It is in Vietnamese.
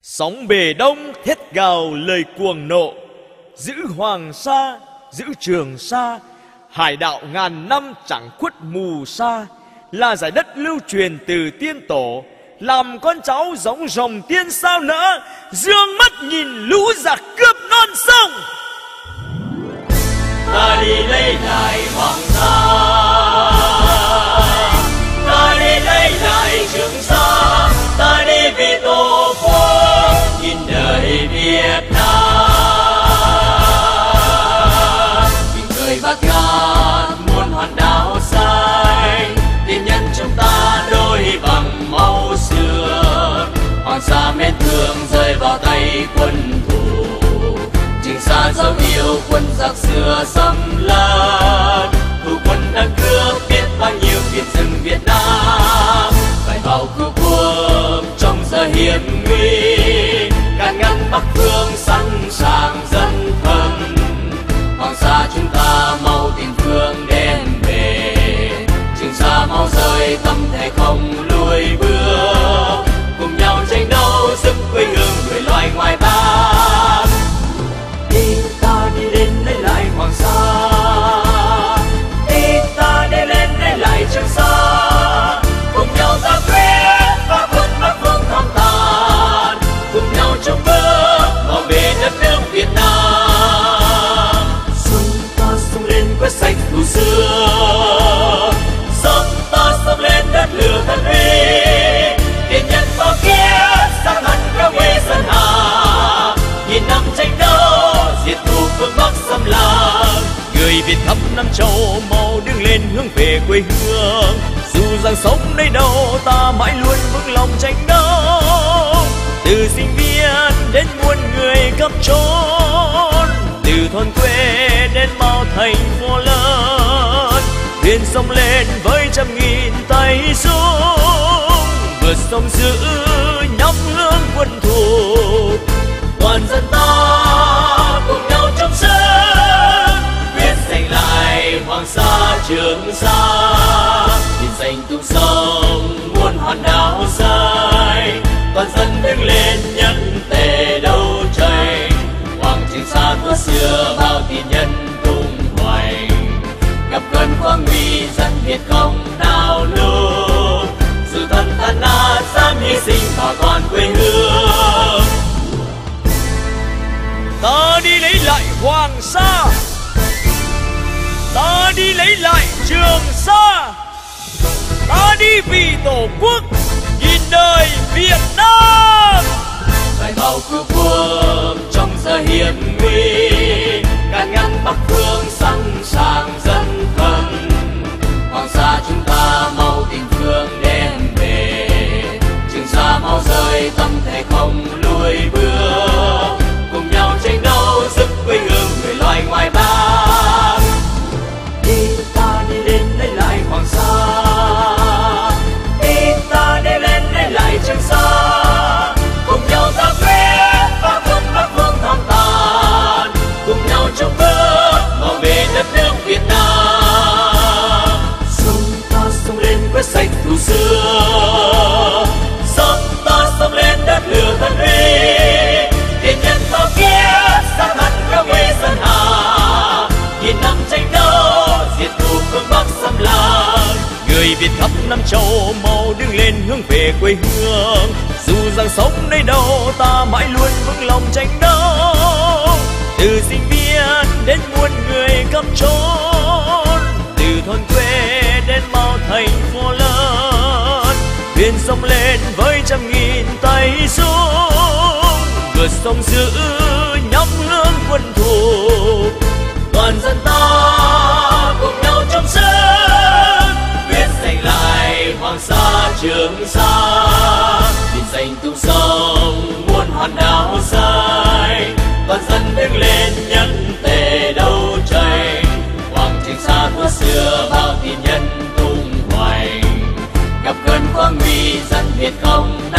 Sóng bề đông thét gào lời cuồng nộ, giữ Hoàng Sa, giữ Trường Sa, hải đạo ngàn năm chẳng khuất mù sa, là giải đất lưu truyền từ tiên tổ, làm con cháu giống rồng tiên sao nỡ, dương mắt nhìn lũ giặc cướp non sông. Ta đi lấy lại Hoàng Sa, ta đi lấy lại Trường Sa, ta đi vì tổ quốc nhìn đời Việt Nam. Mình cười bát ngát muôn hoàn đảo xanh, tiên nhân chúng ta đôi bằng máu xưa. Hoàng Sa mến thương rơi vào tay quân thù, Trường Sa dấu yêu quân giặc xưa xâm lấn. Thủ quân đã cướp biết bao nhiêu biển rừng Việt Nam, phải vào cứu quốc trong giờ hiểm nguy. Can ngăn Bắc Phương sẵn sàng dân thân, Hoàng Sa chúng ta mau tìm phương đem về. Trường Sa mau rời tâm thể không lùi bước, cùng nhau tranh đấu giúp quê hương người loài ngoài Bắc. Đi ta đi lên lấy lại Hoàng Sa, đi ta đi lên lấy lại Trường Sa, cùng nhau ta quyết phá quân Bắc Phương thăm tàn, cùng nhau chung bước bảo vệ đất nước Việt Nam. Sông ta sông lên quét sạch thù xưa, sông ta sông lên đất lửa thân uy. Tiền nhân bao kiếp sang hẳn các quê dân Hà, nghìn năm tranh đấu diệt thù phương Bắc xâm lăng. Người Việt khắp năm châu mau đứng lên hướng về quê hương, dù rằng sống nơi đâu ta mãi luôn vững lòng tranh đấu. Từ sinh viên đến muôn người khắp chốn, từ thôn quê đến bao thành phố lớn, thuyền sông lên với trăm nghìn tay súng, vượt sông giữ nhắm hướng quân thù. Toàn dân ta cùng nhau chung sức quyết giành lại Hoàng Sa Trường Sa, biển xanh tung sông muôn hoàn đảo xanh. Toàn dân đứng lên nhân tề đấu tranh, Hoàng Trường Sa thuở xưa bao tiền nhân tung hoành. Gặp cơn khoáng nguy dân Việt không nào lưu, dù thân tan nát dám hy sinh bảo toàn quê hương. Ta đi lấy lại Hoàng Sa, ta đi lấy lại Trường Sa, ta đi vì tổ quốc nhìn đời Việt Nam. Phải vào cứu quốc trong giờ hiểm nguy, can ngăn Bắc Phương sẵn sàng dân thân, Hoàng Sa chúng ta mau tìm phương đem về. Trường Sa mau rời tâm thể không lùi bước, cùng nhau tranh đấu giúp quê hương người loài ngoài Bắc. Đi ta đi lên lấy lại Hoàng Sa, đi ta đi lên lấy lại Trường Sa, cùng nhau ta quyết phá quân Bắc Phương thăm tàn, cùng nhau chung bước bảo vệ đất nước Việt Nam. Sông ta sông lên quét sạch thù xưa, sông ta sông lên đất lửa thân uy. Tiền nhân bao kiếp sang hẳn các quê dân Hà, nghìn năm tranh đấu diệt thù phương Bắc xâm lăng. Người Việt khắp năm châu mau đứng lên hướng về quê hương, dù rằng sống nơi đâu ta mãi luôn vững lòng tranh đấu. Từ sinh viên đến muôn người khắp chốn, từ thôn quê đến bao thành phố lớn, thuyền sông lên với trăm nghìn tay súng, vượt sông giữ nhắm hướng quân thù. Toàn dân ta cùng nhau chung sức quyết giành lại Hoàng Sa Trường Sa, biển xanh tung sông muôn hoàn đảo xanh. Toàn dân đứng lên nhân tề đấu tranh, Hoàng Trường Sa thuở xưa bao tiền nhân tung hoành. Gặp cơn khoáng nguy dân Việt không